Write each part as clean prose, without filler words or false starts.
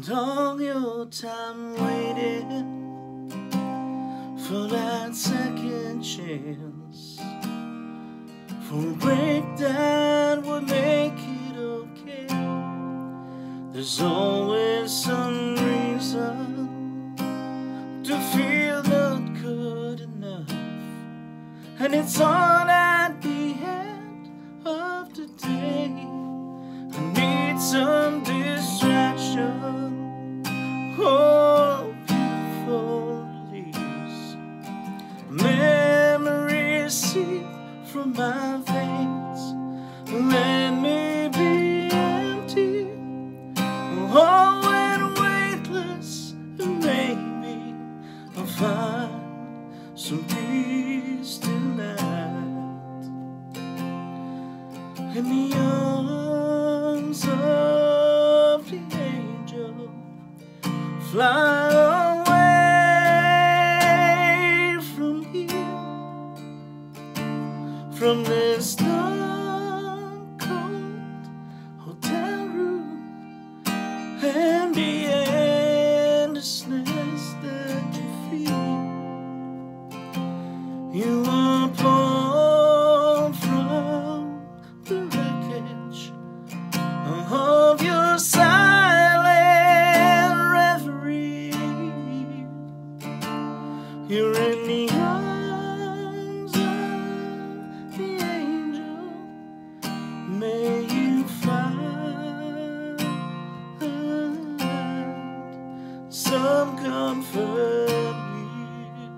And all your time waiting for that second chance, for a break that would make it okay. There's always some reason to feel not good enough, and it's all at the end of the day. I need some distraction. Oh, beautiful release. Memories seep from my veins. Let me be empty. Oh, and weightless. And maybe I'll find some peace tonight. In the arms of the angel, fly away from here, from this dark, cold hotel room, and the endlessness that you feel. You are pulled from the wreckage of your silent reverie. You're in the arms of the angel. May you find some comfort here.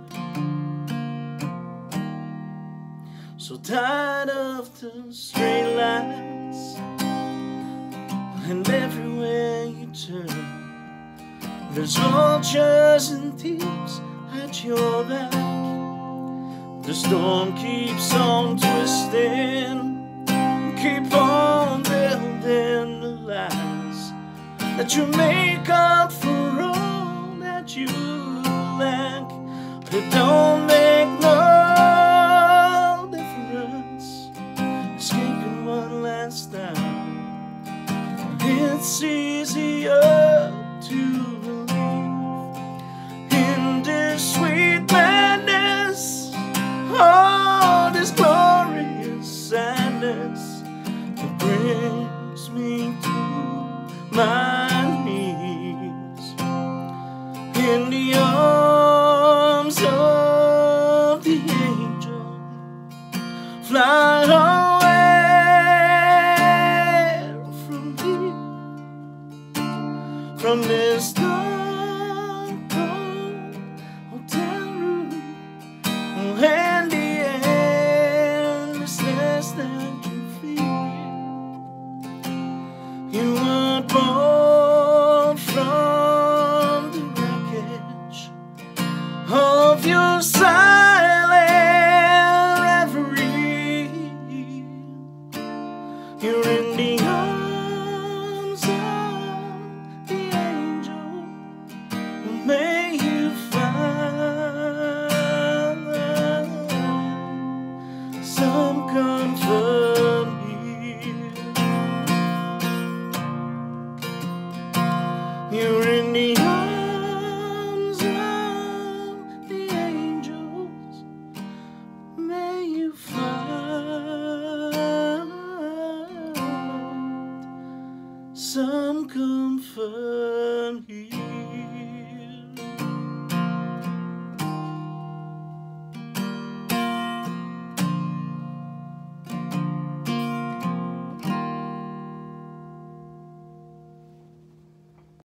So tired of the straight lines, and everywhere you turn there's vultures and thieves at your back. The storm keeps on twisting, keep on building the lies that you make up for all that you lack. But it don't make no difference escaping one last time. It's easier to believe in this sweet madness, oh, this glorious sadness that brings me to my knees in the arms of